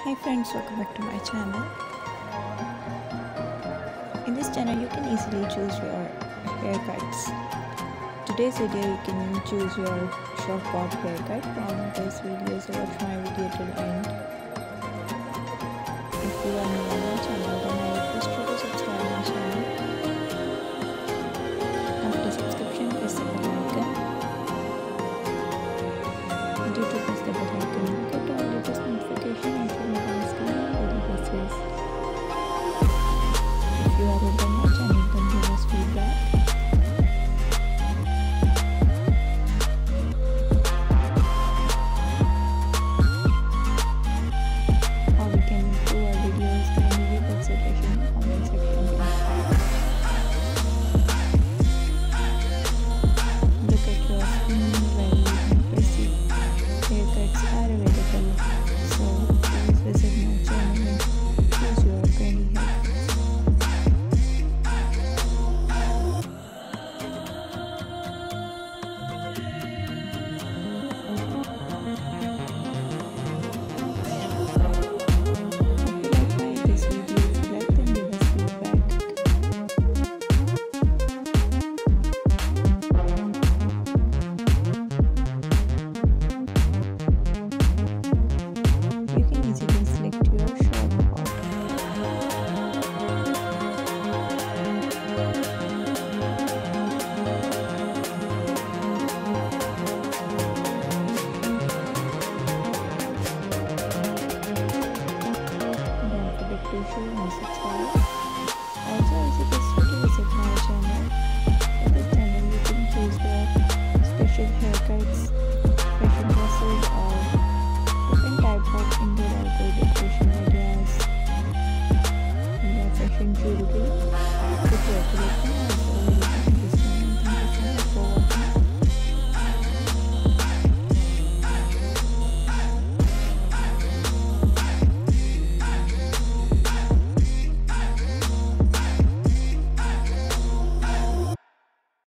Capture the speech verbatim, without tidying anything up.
Hi friends, welcome back to my channel. In this channel you can easily choose your haircuts. Today's video you can choose your short bob haircut from this video, so watch my video till end. If you are new on my channel, then I request you to subscribe my channel. After subscription, press the bell icon. Due to press the bell icon, you get all latest notification and on screen on daily basis. If you are new on my channel, then give us feedback. How we can improve our videos, kindly leave that suggestion in the comment section below. Look at your screen where you can proceed. Haircuts are available, so please visit my channel and choose your trendy haircuts. If you like this video, like then give us feedback. You can easily select your short bob. Don't forget to share and subscribe. Also, visit